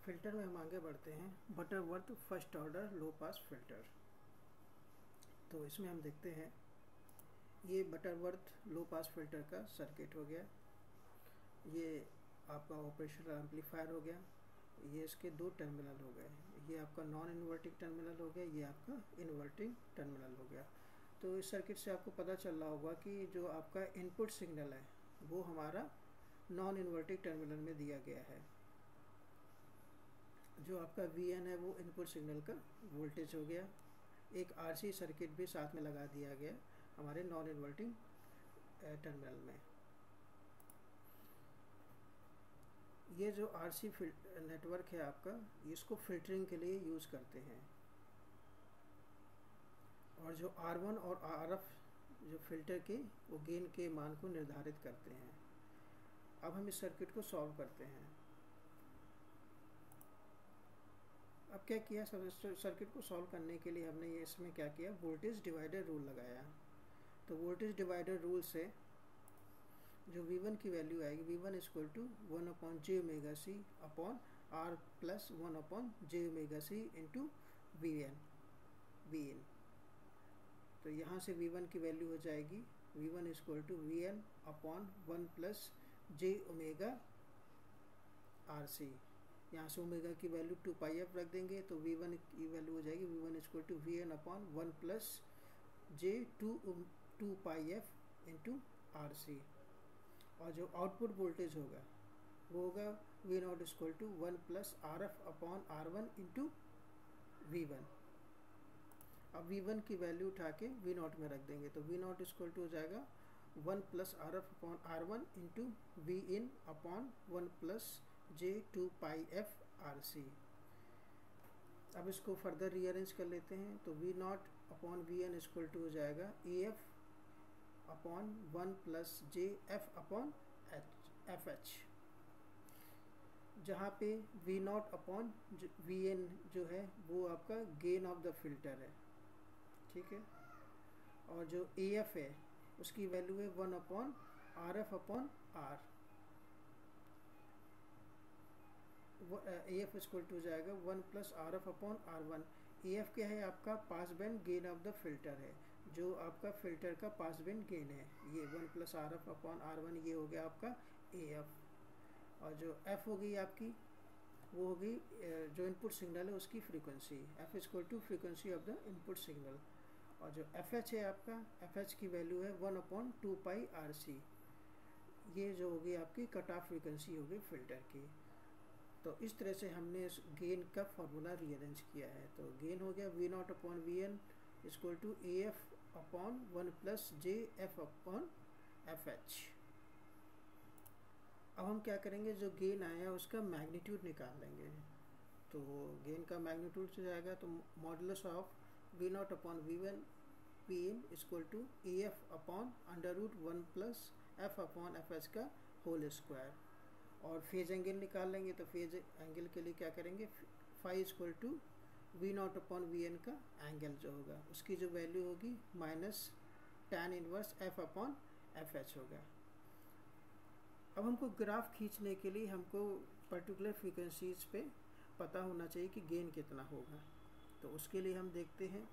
Filter में हम आगे बढ़ते हैं। Butterworth first order low pass filter. तो इसमें हम देखते हैं ये बटरवर्थ लो पास फिल्टर का सर्किट हो गया, ये आपका ऑपरेशनल एम्पलीफायर हो गया, ये इसके दो टर्मिनल हो गए, ये आपका नॉन इन्वर्टिंग टर्मिनल हो गया, ये आपका इन्वर्टिंग टर्मिनल हो गया। तो इस सर्किट से आपको पता चल रहा होगा कि जो आपका इनपुट सिग्नल है वो हमारा नॉन इन्वर्टिंग टर्मिनल में दिया गया है। जो आपका Vn है वो इनपुट सिग्नल का वोल्टेज हो गया। एक RC सर्किट भी साथ में लगा दिया गया हमारे नॉन इन्वर्टिंग टर्मिनल में। ये जो RC नेटवर्क है आपका, इसको फिल्टरिंग के लिए यूज़ करते हैं। और जो R1 और RF जो फिल्टर के वो गेन के मान को निर्धारित करते हैं। अब हम इस सर्किट को सॉल्व करते हैं। अब क्या किया, सर्किट को सॉल्व करने के लिए हमने ये इसमें क्या किया, वोल्टेज डिवाइडर रूल लगाया। तो वोल्टेज डिवाइडर रूल से जो V1 की वैल्यू आएगी, V1 equal to 1/j⍵c upon R plus 1/j⍵c into Vn। तो यहाँ से V1 की वैल्यू हो जाएगी V1 equal to Vn upon 1 plus j⍵RC। यहाँ से ओमेगा की वैल्यू 2πf रख देंगे तो V1 की वैल्यू हो जाएगी V1 equal to Vn upon 1 plus j2πf into RC। और जो आउटपुट वोल्टेज होगा वो होगा V0 equal to 1 plus RF upon R1 into V1। अब V1 की वैल्यू उठा के V0 में रख देंगे तो V0 इक्वल टू हो जाएगा 1 plus RF upon R1 into Vin upon 1 plus j2πf RC। अब इसको फर्दर रीअरेंज कर लेते हैं तो V0 upon Vn equal to हो जाएगा AF upon 1 plus JF upon FH, जहाँ पे V0 अपॉन Vn जो है वो आपका गेन ऑफ द फिल्टर है, ठीक है। और जो AF है उसकी वैल्यू है 1 upon RF upon R। AF equal to जाएगा 1 plus RF upon R1। AF क्या है, आपका pass band gain of the filter है, जो आपका फिल्टर का पास बैंड गेन है। ये 1 प्लस RF अपॉन R1 ये हो गया आपका AF। और जो F हो गई आपकी, वो हो गई जो इनपुट सिग्नल है उसकी frequency, F equal to frequency of the input signal. और जो FH है आपका, FH की वैल्यू है 1 अपॉन 2πRC। ये जो होगी आपकी कट ऑफ फ्रीक्वेंसी होगी फिल्टर की। तो इस तरह से हमने इस गेन का फॉर्मूला रीअरेंज किया है। तो गेन हो गया V0 upon Vn equal to AF upon 1 plus JF upon FH। अब हम क्या करेंगे, जो गेन आया उसका मैग्नीट्यूड निकाल लेंगे। तो गेन का मैग्नीट्यूड से जाएगा तो modulus of V0 upon Vn equal to AF upon √1 plus F upon FH का होल स्क्वायर। और फेज एंगल निकाल लेंगे तो फेज एंगल के लिए क्या करेंगे, phi equal to V0 upon Vn का एंगल जो होगा उसकी जो वैल्यू होगी minus tan inverse F upon FH होगा। अब हमको ग्राफ खींचने के लिए हमको पर्टिकुलर फ्रीक्वेंसीज पे पता होना चाहिए कि गेन कितना होगा। तो उसके लिए हम देखते हैं,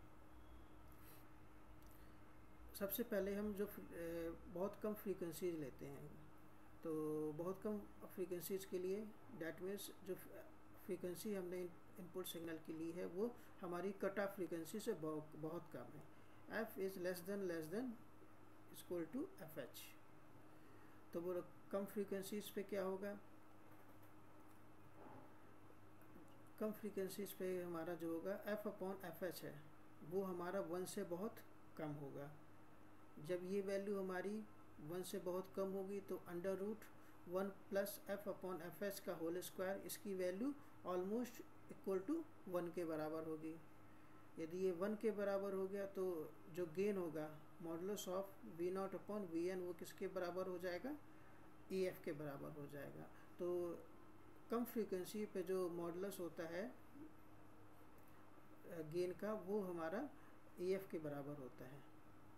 सबसे पहले हम जो बहुत कम फ्रीक्वेंसीज लेते हैं। तो बहुत कम फ्रीक्वेंसीज के लिए डैट मीन्स जो फ्रीक्वेंसी हमने इनपुट सिग्नल की ली है वो हमारी कट ऑफ फ्रीक्वेंसी से बहुत कम है। F is less than equal to FH। तो वो कम फ्रीक्वेंसीज पे क्या होगा, कम फ्रीक्वेंसीज पे हमारा जो होगा F अपॉन FH है वो हमारा 1 से बहुत कम होगा। जब ये वैल्यू हमारी 1 से बहुत कम होगी तो √1 प्लस F अपॉन FH का होल स्क्वायर, इसकी वैल्यू ऑलमोस्ट इक्वल टू 1 के बराबर होगी। यदि ये 1 के बराबर हो गया तो जो गेन होगा modulus of V0 upon Vn वो किसके बराबर हो जाएगा, AF के बराबर हो जाएगा। तो कम फ्रीक्वेंसी पे जो मॉडुलस होता है गेन का वो हमारा AF के बराबर होता है।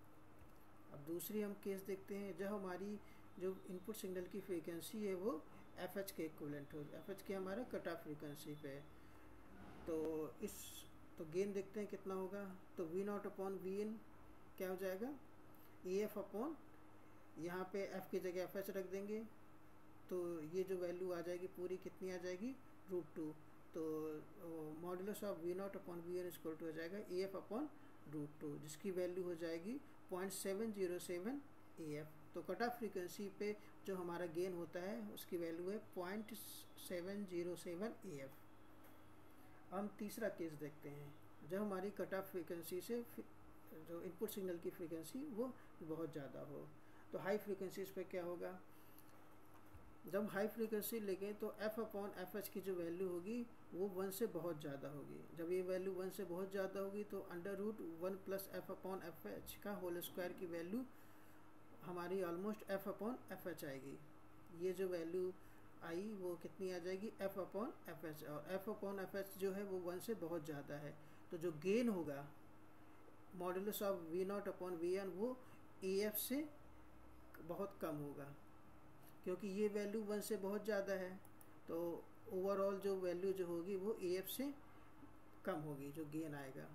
अब दूसरी हम केस देखते हैं, जब हमारी जो इनपुट सिग्नल की फ्रीक्वेंसी है वो एफ एच के इक्विवेलेंट हो, एफ एच के हमारे कट ऑफ फ्रीक्वेंसी पे। तो तो गेन देखते हैं कितना होगा। तो V naught upon V in क्या हो जाएगा, ए एफ अपॉन, यहाँ पे एफ की जगह एफ एच रख देंगे, तो ये जो वैल्यू आ जाएगी पूरी कितनी आ जाएगी, √2। तो modulus of V naught upon V N equal to हो जाएगा ए एफ अपॉन √2, जिसकी वैल्यू हो जाएगी 0.707 ए एफ। तो कट ऑफ फ्रीक्वेंसी पे जो हमारा गेन होता है उसकी वैल्यू है 0.707 ए एफ। हम तीसरा केस देखते हैं, जब हमारी कट ऑफ फ्रीक्वेंसी से जो इनपुट सिग्नल की फ्रीक्वेंसी वो बहुत ज़्यादा हो। तो हाई फ्रीक्वेंसीज पे क्या होगा, जब हाई फ्रीक्वेंसी लेंगे तो एफ अपॉन एफ एच की जो वैल्यू होगी वो 1 से बहुत ज़्यादा होगी। जब ये वैल्यू 1 से बहुत ज़्यादा होगी तो √1 + एफ अपॉन एफ एच का होल स्क्वायर की वैल्यू हमारी almost F upon F H आएगी। ये जो वैल्यू आई वो कितनी आ जाएगी, एफ अपॉन एफ एच। और एफ अपॉन एफ एच जो है वो 1 से बहुत ज़्यादा है, तो जो गेन होगा modulus of V naught upon V N वो ए एफ से बहुत कम होगा, क्योंकि ये वैल्यू 1 से बहुत ज़्यादा है। तो ओवरऑल जो वैल्यू जो होगी वो ए एफ से कम होगी, जो गेन आएगा।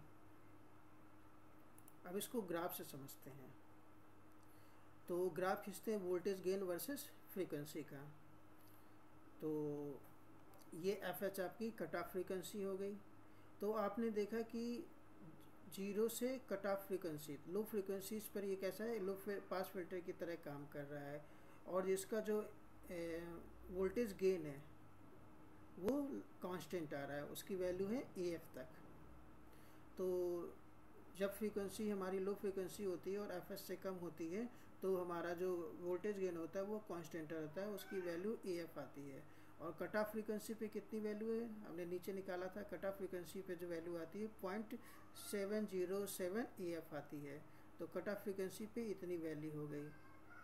अब इसको ग्राफ से समझते हैं। तो ग्राफ खींचते हैं वोल्टेज गेन वर्सेस फ्रीक्वेंसी का। तो ये एफ एच आपकी कट ऑफ फ्रीक्वेंसी हो गई। तो आपने देखा कि 0 से cut off frequency, low frequencies पर ये कैसा है, लो पास फिल्टर की तरह काम कर रहा है। और इसका जो वोल्टेज गेन है वो कांस्टेंट आ रहा है, उसकी वैल्यू है ए एफ तक। तो जब फ्रीक्वेंसी हमारी लो फ्रीक्वेंसी होती है और एफ एस से कम होती है तो हमारा जो वोल्टेज गेन होता है वो कांस्टेंट रहता है, उसकी वैल्यू ए एफ आती है। और कट ऑफ फ्रीक्वेंसी पे कितनी वैल्यू है, हमने नीचे निकाला था, कट ऑफ फ्रीक्वेंसी पे जो वैल्यू आती है 0.707 ए एफ आती है। तो कट ऑफ फ्रीक्वेंसी पे इतनी वैल्यू हो गई।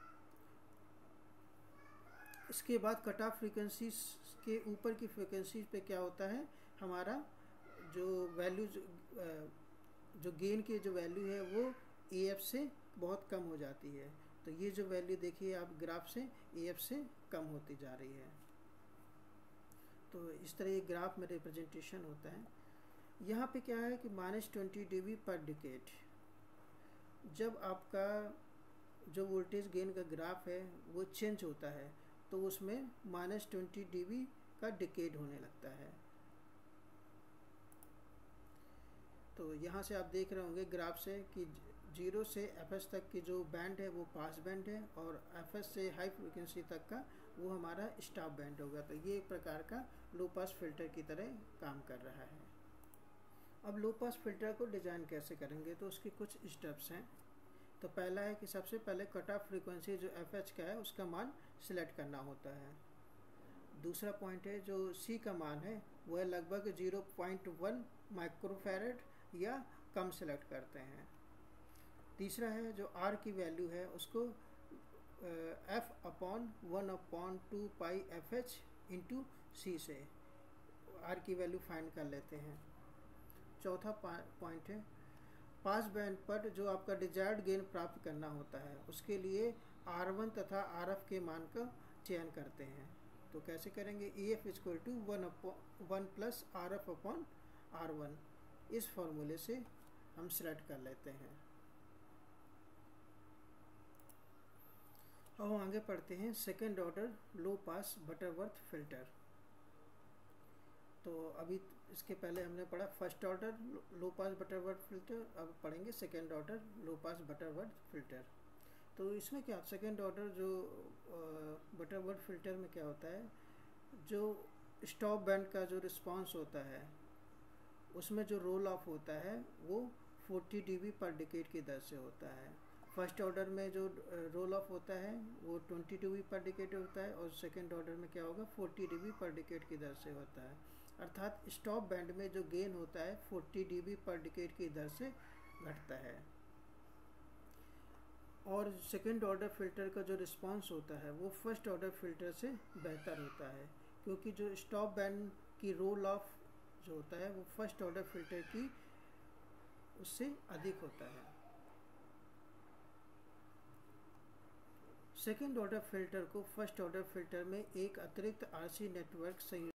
इसके बाद कट ऑफ फ्रीक्वेंसी के ऊपर की फ्रीक्वेंसी पे क्या होता है, हमारा जो वैल्यू जो गेन की जो वैल्यू है वो ए एफ से बहुत कम हो जाती है। तो ये जो वैल्यू देखिए आप ग्राफ से ए एफ से कम होती जा रही है। तो इस तरह ये ग्राफ में रिप्रेजेंटेशन होता है। यहाँ पे क्या है कि -20 dB पर डिकेड, जब आपका जो वोल्टेज गेन का ग्राफ है वो चेंज होता है तो उसमें -20 dB का डिकेड होने लगता है। तो यहाँ से आप देख रहे होंगे ग्राफ से कि 0 से एफएस तक की जो बैंड है वो पास बैंड है और एफएस से हाई फ्रीक्वेंसी तक का वो हमारा स्टॉप बैंड होगा। तो ये एक प्रकार का लो पास फिल्टर की तरह काम कर रहा है। अब लो पास फिल्टर को डिज़ाइन कैसे करेंगे, तो उसके कुछ स्टेप्स हैं। तो पहला है कि सबसे पहले कट ऑफ फ्रीक्वेंसी जो एफ एच का है उसका मान सिलेक्ट करना होता है। दूसरा पॉइंट है जो सी का मान है वह लगभग 0.1 माइक्रोफैरड या कम सेलेक्ट करते हैं। तीसरा है जो आर की वैल्यू है उसको F upon 1/2 pi F H into C से आर की वैल्यू फाइंड कर लेते हैं। चौथा पॉइंट है पास बैंड पर जो आपका डिजायर्ड गेन प्राप्त करना होता है उसके लिए R1 तथा RF के मान का चयन करते हैं। तो कैसे करेंगे, EF = 1 + RF अपॉन R1, इस फॉर्मूले से हम सेलेक्ट कर लेते हैं। अब हम आगे पढ़ते हैं second order low pass Butterworth filter. तो अभी इसके पहले हमने पढ़ा first order low pass Butterworth filter, अब पढ़ेंगे second order low pass Butterworth filter. तो इसमें क्या सेकेंड ऑर्डर जो बटरवर्थ फिल्टर में क्या होता है, जो स्टॉप बैंड का जो रिस्पांस होता है उसमें जो रोल ऑफ होता है वो 40 dB पर डिकेड की दर से होता है। फर्स्ट ऑर्डर में जो रोल ऑफ होता है वो 20 dB पर डिकेड होता है और सेकेंड ऑर्डर में क्या होगा 40 dB पर डिकेड की दर से होता है। अर्थात स्टॉप बैंड में जो गेन होता है 40 dB पर डिकेड की दर से घटता है। और सेकेंड ऑर्डर फिल्टर का जो रिस्पांस होता है वो फर्स्ट ऑर्डर फिल्टर से बेहतर होता है, क्योंकि जो स्टॉप बैंड की रोल ऑफ जो होता है वो फर्स्ट ऑर्डर फिल्टर की उससे अधिक होता है। सेकेंड ऑर्डर फिल्टर को फर्स्ट ऑर्डर फिल्टर में एक अतिरिक्त आरसी नेटवर्क